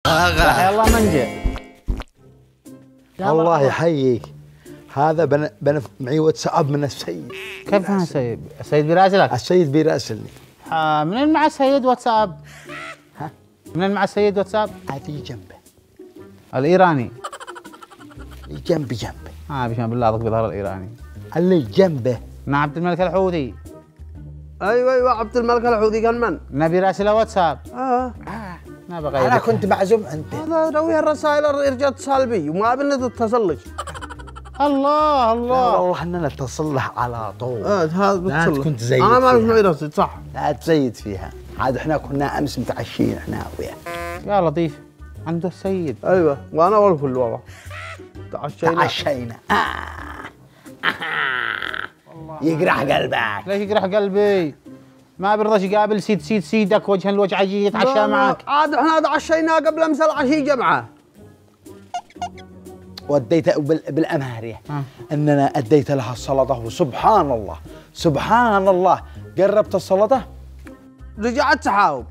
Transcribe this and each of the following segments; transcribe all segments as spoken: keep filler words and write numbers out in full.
حيا الله منجي. الله يحييك. هذا بن بن معي واتساب من السيد. كيف انا سيد؟ السيد بيراسلك؟ السيد بيراسلني. آه منين مع السيد واتساب؟ ها؟ منين مع السيد واتساب؟ هذه جنبه. الايراني. جنبي جنبي. اه بشان بالله اضرب بظهر الايراني. اللي جنبه. مع عبد الملك الحوثي. ايوه ايوه عبد الملك الحوثي قال من؟ نبي راسله واتساب. اه ما بغير. انا كنت معزوم انت. هذا روي الرسائل رجال اتصال بي وما بنا تتصل لك. الله الله. والله اننا نتصل له على طول. اه هذا لا بتصل تكون تزيد. انا ما معي رصيد صح. لا تزيد فيها. عاد احنا كنا امس متعشين احنا وياه. يا لطيف عنده السيد. ايوه وانا والكل والله. تعشينا. تعشينا. آه. آه. يقرح قلبك. ليش يقرح قلبي؟ ما بيرضاش يقابل سيد سيد سيدك وجها لوجه يجي يتعشى معك. عاد احنا تعشينا قبل امس العشي جمعه. وديت بالامهريه اننا اديت لها السلطه وسبحان الله سبحان الله قربت السلطه رجعت تحاوق.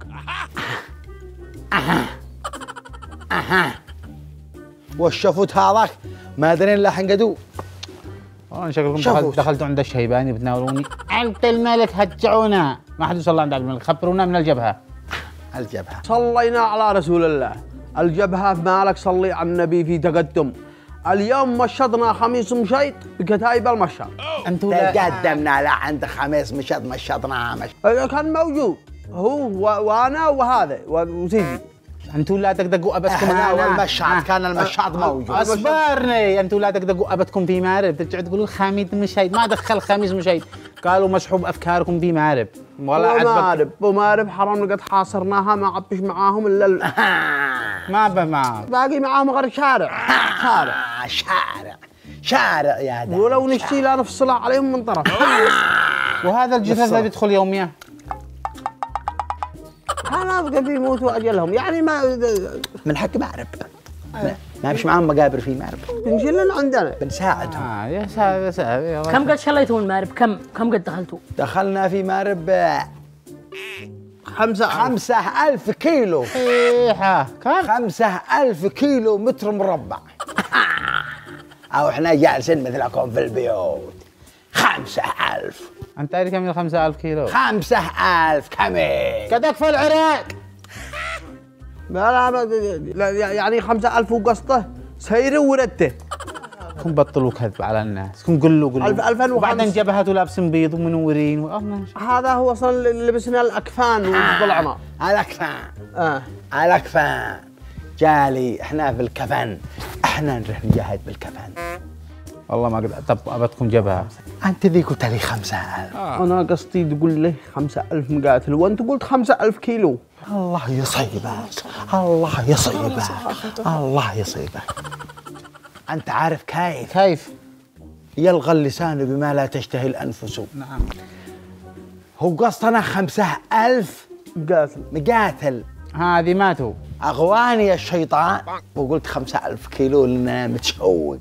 اها اها والشفوت هذاك ما ادري الا حنقدو. والله شكلكم دخلت دخلتوا عند الشيباني بتناولوني. عبد الملك هجعونا. ما حد يصلى عند عبد الملك. خبرونا من الجبهه. الجبهه صلينا على رسول الله. الجبهه مالك صلي على النبي في تقدم. اليوم مشطنا خميس مشيط بكتايب المشط. انتوا تقدمنا لا عند خميس مشط مشطنا مشط. كان موجود هو وانا وهذا وسيدي. انتوا لا تدقوا ابدكم. احنا والمشاط كان المشاط موجود. اصبرني. انتوا لا تدقوا ابدكم في مارب. ترجعوا تقولوا خميس مشيط. ما دخل خميس مشيط. قالوا مسحوب افكاركم في مارب. ولا عجبك مارب ومارب حرام لقد حاصرناها ما عبش معاهم الا ال... ما به معاهم. باقي معاهم غير شارع. شارع شارع شارع يا ده. ولو نشتي لا نفصل عليهم من طرف. وهذا الجثث اللي بيدخل يوميا انا ابقى بيموتوا اجلهم يعني ما من حق مارب. ما فيش معاهم مقابر في مارب. بنشيلن عندنا بنساعدهم. اه يا ساتر يا ساتر. كم قد شليتوا المارب؟ كم كم قد دخلتوا؟ دخلنا في مارب خمسة خمسة ألف كيلو. صحيحة. كم؟ خمسة ألف كيلو متر مربع. أو إحنا جالسين مثلكم في البيوت. خمسة ألف. أنت تعرف كم خمسة ألف كيلو؟ خمسة ألف كمين. كذاك في العراق. لا لا يعني خمسة ألف وقسطه سيره وردته. كن بطلوا كذب على الناس. كن قولوا قولوا. ألف ألفين وخمسة. وبعدين جبهته لابسين بيض ومنورين و... هذا هو اصلا لبسنا الاكفان وطلعنا. الاكفان. اه الاكفان. جالي احنا في الكفن. احنا نروح نجاهد بالكفن. والله ما قد. طب ابدكم جبهه. انت ذي قلت لي خمسة ألف. آه. انا قصدي تقول لي خمسة ألف مقاتل وانت قلت خمسة ألف كيلو. الله يصيبك. الله يصيبك. الله يصيبك. أنت عارف كيف؟ كيف؟ يلغى اللسان بما لا تشتهي الأنفس. نعم. هو قصدنا خمسة ألف مقاتل. مقاتل. هذه ماتوا. أغواني الشيطان وقلت خمسة ألف كيلو لنا متشوق.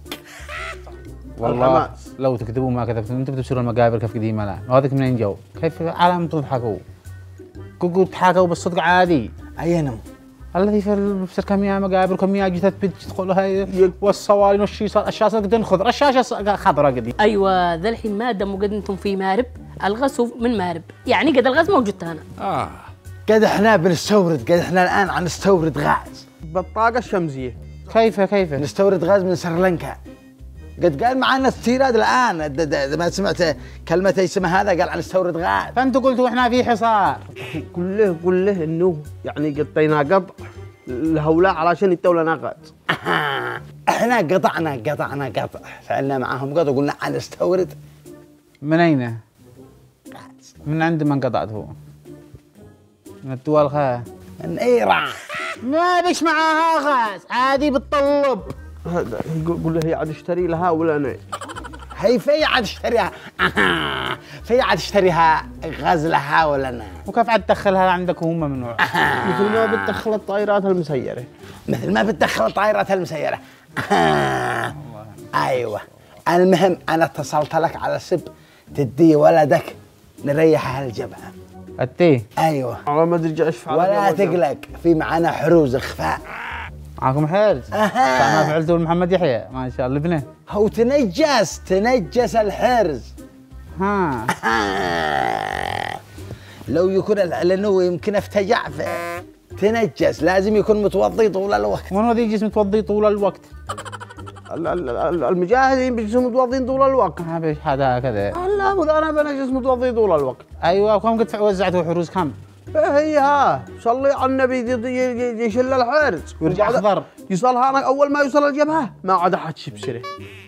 والله لو تكذبوا ما كذبتوا. أنتم بتبصروا المقابر كيف قديمة الآن. وهذاك منين جو؟ كيف عالم تضحكوا؟ كوكو تحاكوا بالصدق عادي. أينم؟ الذي في بصير كم يا مقابر كم يا جثث بتدخل هاي والصوالين والشيصات الشاشه قد نخض رشاشه خضراء قديم. ايوه ذا الحين ما دام قد انتم في مارب الغاز من مارب يعني قد الغاز موجود هنا. اه قد احنا بنستورد قد احنا الان عم نستورد غاز بالطاقه الشمسيه. كيف كيف نستورد غاز من سريلانكا. قد قال معنا استيراد الان. ما سمعت كلمه اسمها هذا قال عن نستورد غاز. فانتوا قلتوا احنا في حصار. قل له قل له انه يعني قطينا قطع الهولاء علشان يتوا لنا غاز. احنا قطعنا قطعنا قطع فعلنا معاهم قطع وقلنا عن نستورد. من اين؟ من عند من قطعته؟ من الدول خا من ايران. ما بيش معاها غاز عادي بتطلب. هذا قول له هي عاد اشتري لها ولا انا؟ هي في عاد اشتريها. في عاد اشتريها غاز لها ولا انا؟ وكيف عاد تدخلها عندك وهم ممنوع؟ مثل ما بتدخل الطائرات المسيره. مثل ما بتدخل الطائرات المسيره. ايوه المهم انا اتصلت لك على سب تدي ولدك نريح هالجبهه. التي؟ ايوه والله ما ادري ايش فعل. ولا تقلق في معنا حروز اخفاء. معكم حرز؟ أها. ما فعلتوا لمحمد يحيى ما شاء الله ابنه. هو تنجس تنجس الحرز. ها لو يكون ال- لانه يمكن افتجع ف- تنجس، لازم يكون متوضي طول الوقت. وين ذي جسم متوضي طول الوقت؟ ال- ال- ال- المجاهدين بيجلسوا متوضين طول الوقت. ما بيش هذا كذا. لا وذا انا بنجلس متوضي طول الوقت. ايوه كم قد وزعتوا حروز كم؟ هي ها صلي على النبي ي- ي- ي- يشل الحرز ويرجع وبعد- أخضر. يوصلها أنا اول ما يوصل الجبهه ما عاد احد شي بسره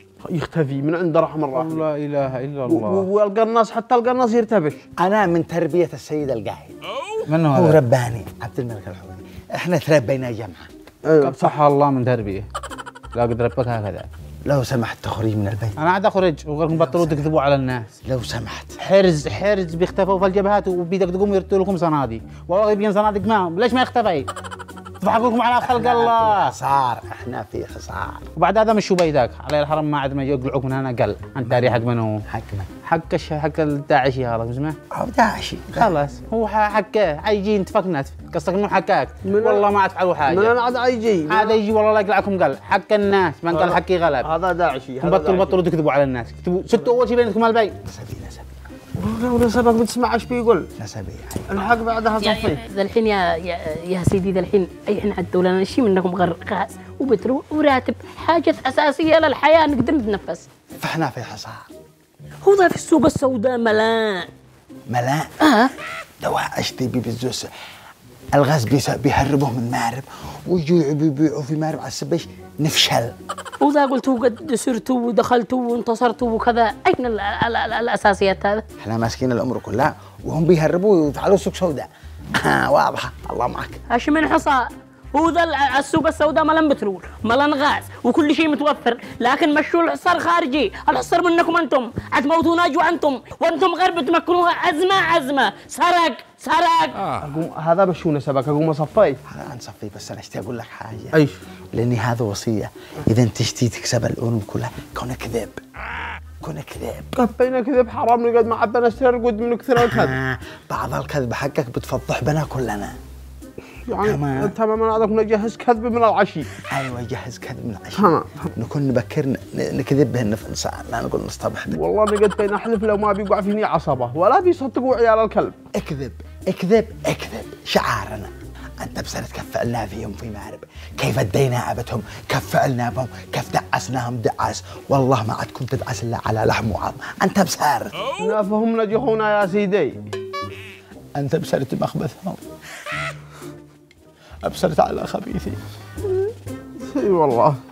يختفي من عند رحم الرحمن. لا اله الا و- الله. والقناص حتى القناص يرتبش. انا من تربيه السيد القايد، منو هو هذا؟ رباني عبد الملك الحوثي. احنا تربينا جمعه. ايوه صح الله من تربيه. لا قد ربك هكذا. لو سمحت تخرج من البيت، انا عاد اخرج وغيركم بطلوا تكذبوا على الناس. لو سمحت. حرز حرز بيختفوا في الجبهات وبيدقدقون ويرتوا لكم صناديق، والله يبين صناديق معهم، ليش ما يختفي؟ تضحكوكم على خلق الله. خسار، احنا في خسار. وبعد هذا مشوا بيداك على الحرم ما عاد ما يقلعوك من هنا قل، انت داري حق منو؟ حكمه حق الش... حق الداعشي هذا اسمه؟ او داعشي. خلاص هو ح- حكاه عيجي انتفقنا قصدك انه حكاك من- والله ما تفعلوا من حاجه. انا عاد يجي هذا يجي والله لا يقلعكم قل، حق الناس من قال حقي غلب. هذا داعشي. هذا بطلوا داعشي. بطلوا تكذبوا على الناس، اكتبوا ستوا اول شيء بينكم البيت. نسبي نسبي ونسبك بتسمع ايش بيقول. نسبي. الحق بعدها يعني صفي. ذا الحين يا يا, يا سيدي ذا الحين اي احنا عدوا لنا شيء منكم غير غاز وبترول وراتب، حاجه اساسيه للحياه نقدر نتنفس. فاحنا في حصار هو ذا في السوق السوداء ملان. ملاء. اه دواء اشتي بي بالزوس. الغاز بيس- بيهربوه من مارب ويجوا بيبيعوا في مارب على السبيش نفشل. وذا قلتوا قد سرتوا ودخلتوا وانتصرتوا وكذا، اين ال ال ال الاساسيات هذا؟ احنا ماسكين الامر كلها وهم بيهربوا ويفعلوا سوق سوداء. آه واضحه، الله معك. هاش من حصى. هو ذا ال- السوق السوداء ملان بترول ملان غاز وكل شيء متوفر، لكن مشوا الحصار خارجي، الحصار منكم انتم، حتموتونا جوع انتم، وانتم غير بتمكنوها عزمه عزمه، سرق سرق. أقوم هذا بشو نسبك اقوم اصفي. انا انصفي بس انا اشتي اقول لك حاجه. ايش؟ لاني هذا وصيه، اذا انت تشتي تكسب الامم كلها كون كذب. كون كذب. كفينا كذب حرام نقعد مع عبنا نسرق قد من كثر الكذب. آه بعض الكذب حقك بتفضح بنا كلنا. يعني تمام. انت ما عندك نجهز كذب من العشي. ايوه جهز كذب من العشاء. تمام. نكون نبكر ن- نكذب به في نساء، لا نقول نصطبح به. والله نقعد بين احلف لو ما بيقع فيني عصبه ولا بيصدقوا عيال الكلب. اكذب اكذب اكذب شعارنا. انت بسنة كيف فعلنا فيهم في مارب، كيف ادينا ابتهم، كيف فعلنا بهم، كيف دعسناهم دعاس، والله ما عاد كنت تدعس الا على لحم وعظم، انت بسار. نافهم نجحونا يا سيدي. انت بسرت مخبثهم، ابصرت على خبيثي. اي والله.